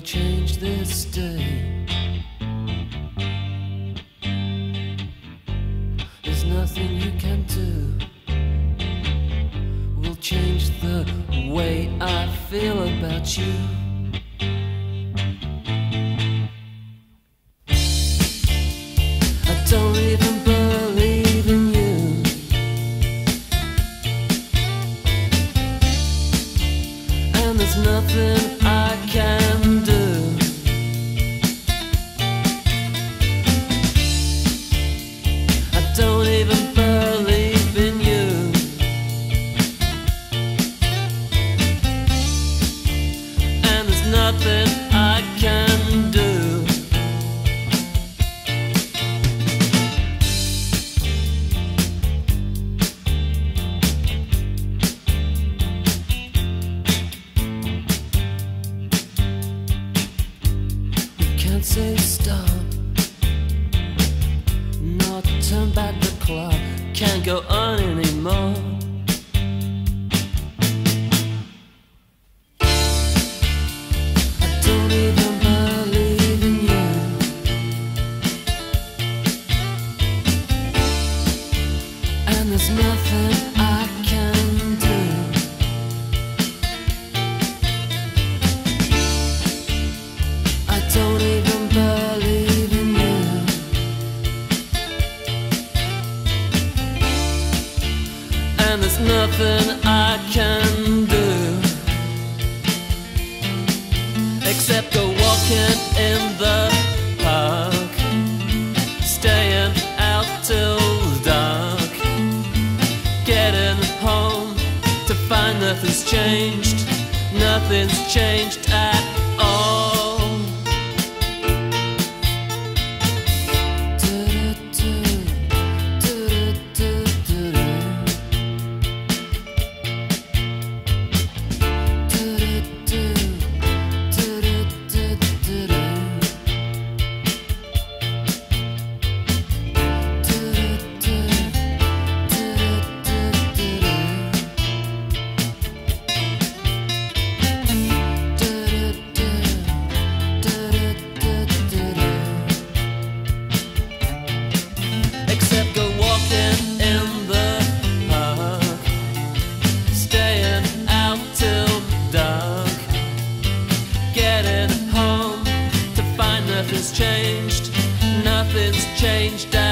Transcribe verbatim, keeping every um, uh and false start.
change this day. There's nothing you can do. Will change the way I feel about you. I don't even believe in you, and there's nothing I can do. I don't even believe in you, and there's nothing I can do. Can't say stop, not turn back the clock. Can't go on anymore. I don't even believe in you, and there's nothing I can do. I don't even believe in you, and there's nothing I can do except go walking in the park, staying out till dark, getting home to find nothing's changed, nothing's changed at all. Except go walking in the park, staying out till dark, getting home to find nothing's changed, nothing's changed.